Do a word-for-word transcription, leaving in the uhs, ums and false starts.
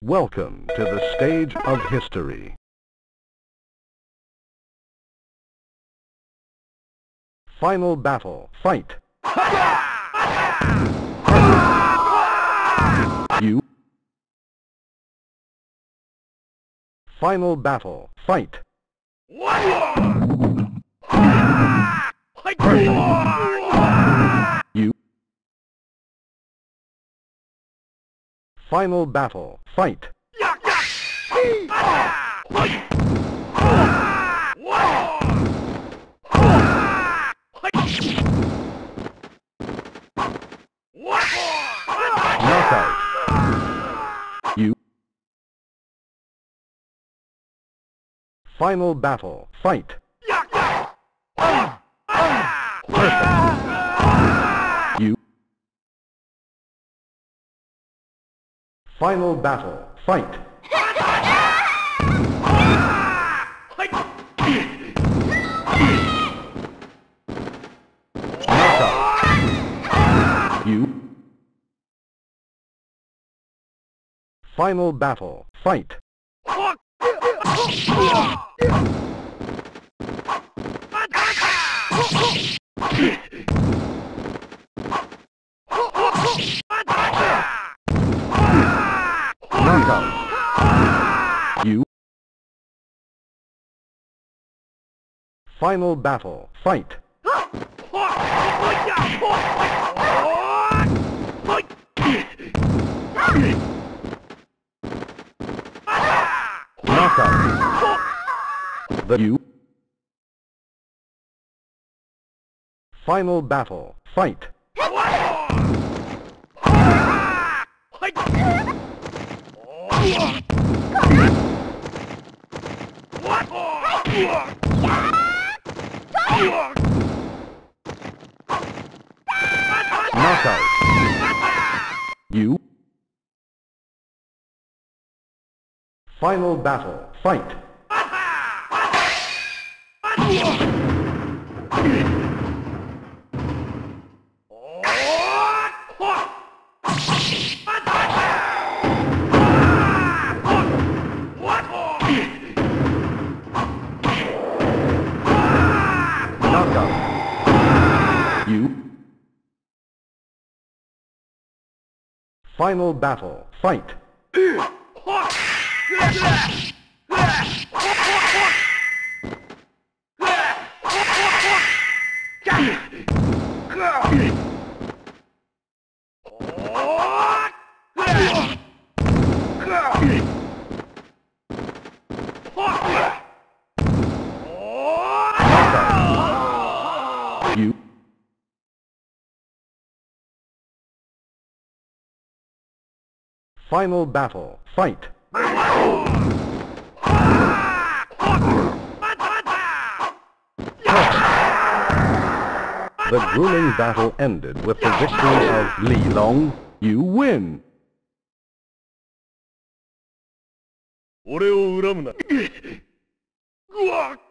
Welcome to the stage of history. Final battle, fight! You. Final battle, fight! You. Final battle, fight! Knockout. You. Final battle, fight! Perfect. You. Final battle, fight! Knockout. You. Final battle, fight! Knockout. You. Final battle, fight! Knockout. The you. Final battle, fight! Knockout. You. Final battle, fight! Knockout. You. Final battle, fight! You. Final battle, fight! The grueling battle ended with the victory of Li Long. You win! 俺を恨むな。うわっ